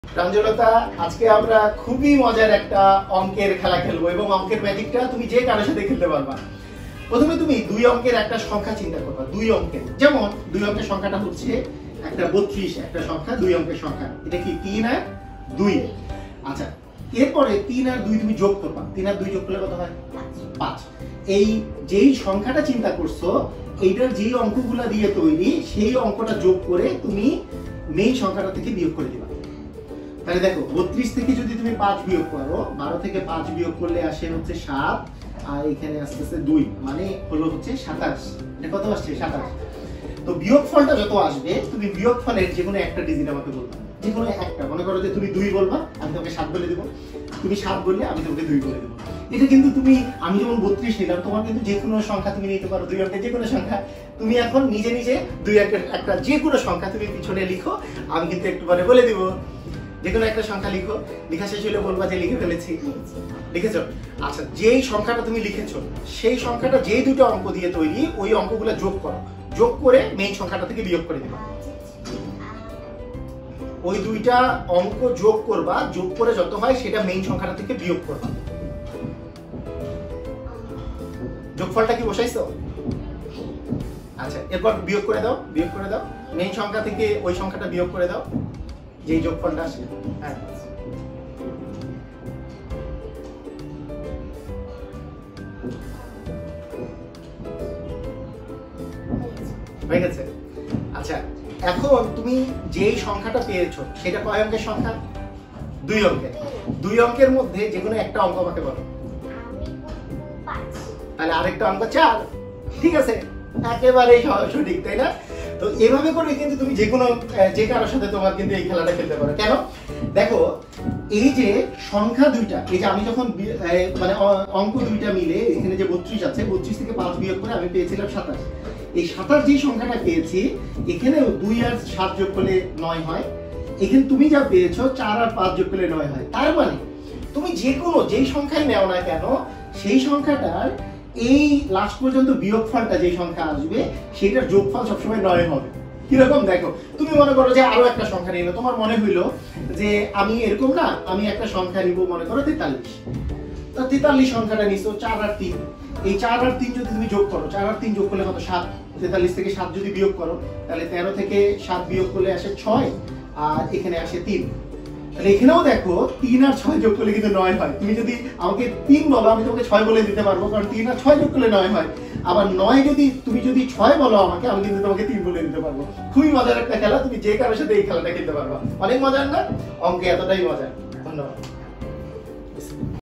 প্রাঞ্জলতা, আজকে আমরা খুবই মজার একটা অঙ্কের খেলা খেলবো এবং অঙ্কের ম্যাজিকটা তুমি যে কারোর সাথে খেলতে পারবা। প্রথমে তুমি দুই অঙ্কের একটা সংখ্যা চিন্তা করবা, দুই অঙ্কের। যেমন দুই অঙ্কের সংখ্যাটা হচ্ছে একটা 32, একটা সংখ্যা দুই অঙ্কের সংখ্যা। এটা কি 3 আর 2? আচ্ছা, এরপরে 3 আর 2 তুমি যোগ করবা। 3 আর 2 যোগ করলে কত হয়? 5। এই যেই সংখ্যাটা চিন্তা করছো, এইটার যেই অঙ্কগুলা দিয়ে তৈরি, সেই অঙ্কটা যোগ করে তুমি মেইন সংখ্যাটা থেকে বিয়োগ করে দিবা। তাহলে দেখো, 32 থেকে যদি তুমি 5 বিয়োগ করো, 12 থেকে 5 বিয়োগ করলে আসে হচ্ছে 7, আর এখানে আসতেছে 2, মানে হলো হচ্ছে 27। এটা কত আসছে? 27। তো বিয়োগফলটা যত আসবে, তুমি বিয়োগফলের যে কোনো একটা ডিজিট আমাকে বলবা, যে কোনো একটা। মনে করো যে তুমি 2 বলবা, আমি তোমাকে 7 বলে দেবো। তুমি 7 বললে আমি তোমাকে 2 বলে দেবো। এটা কিন্তু তুমি, আমি যেমন 32 নিলাম, তোমার কিন্তু যে কোনো সংখ্যা তুমি নিতে পারো, 2 অঙ্কের যে কোনো সংখ্যা। তুমি এখন নিজে নিজে 2 অঙ্কের একটা যে কোনো সংখ্যা তুমি পিছনে লিখো, আমি কিন্তু একটু পরে বলে দিব। যে কোনো একটা সংখ্যা লিখো, লেখা শেষ হলে বলবা যে লিখে ফেলেছি। লিখেছো? আচ্ছা, যেই সংখ্যাটা তুমি লিখেছো, সেই সংখ্যাটা যেই দুটো অঙ্ক দিয়ে তৈরি, ওই অঙ্কগুলো যোগ করো। যোগ করে মেইন সংখ্যাটা থেকে বিয়োগ করে দিবা। ওই দুইটা অঙ্ক যোগ করবা, যোগ করে যত হয় সেটা মেইন সংখ্যাটা থেকে বিয়োগ করবা। যোগফলটা কি বসাইছো? আচ্ছা, এরপর বিয়োগ করে দাও, বিয়োগ করে দাও। মেইন সংখ্যা থেকে ওই সংখ্যাটা বিয়োগ করে দাও, যেই যোগফলটা আসে। হ্যাঁ, হয়ে গেছে। আচ্ছা, এখন তুমি যেই সংখ্যাটা পেয়েছো, সেটা কয় অঙ্কের সংখ্যা? 2 অঙ্কের। 2 অঙ্কের মধ্যে যে কোনো একটা অঙ্ক আমাকে বলো। তাহলে আরেকটা অঙ্ক 4। ঠিক আছে, একেবারেই সঠিক, তাই না? তো এভাবে করে কিন্তু তুমি যে কোনো যে কারোর সাথে তোমার কিন্তু এই খেলাটা খেলতে পারো। কেন? দেখো, এই যে সংখ্যা দুইটা, এই যে আমি যখন মানে অঙ্ক দুইটা মিলে এখানে যে 32 আছে, 32 থেকে 5 বিয়োগ করে আমি পেয়েছিলাম 27। এই 27 যে সংখ্যাটা পেয়েছি, এখানে 2 আর 7 যোগ করলে 9 হয়। এখানে তুমি যা পেয়েছো 4 আর 5 যোগ করলে 9 হয়। তার মানে তুমি যে কোনো যেই সংখ্যাই নাও না কেন, সেই সংখ্যাটার এই লাস্ট পর্যন্ত বিয়োগফলটা যে সংখ্যা আসবে, সেটার যোগফল সবসময় 9 হবে। কিরকম? দেখো, তুমি মনে করো যে আরো একটা সংখ্যা নিলো, তোমার মনে হইলো যে আমি এরকম না, আমি একটা সংখ্যা নিব, মনে করো 43। তো 43 সংখ্যাটা নিছো, 4 আর 3। এই 4 আর 3 যদি তুমি যোগ করো, 4 আর 3 যোগ করলে কত? 7। 43 থেকে 7 যদি বিয়োগ করো, তাহলে 13 থেকে 7 বিয়োগ করলে আসে 6, আর এখানে আসে 3। তাহলে এখানেও দেখো, 3 আর 6 যোগ করলে কিন্তু 9 হয়। তুমি যদি আমাকে 3 বলো, আমি তোমাকে 6 বলে দিতে পারবো, কারণ 3 আর 6 যোগ করলে 9 হয়। আবার 9 যদি তুমি 6 বলো আমাকে, আমি কিন্তু তোমাকে 3 বলে দিতে পারবো। খুবই মজার একটা খেলা, তুমি যে কারোর সাথে এই খেলাটা খেলতে পারবা। অনেক মজার না? অঙ্কে এতটাই মজা। ধন্যবাদ।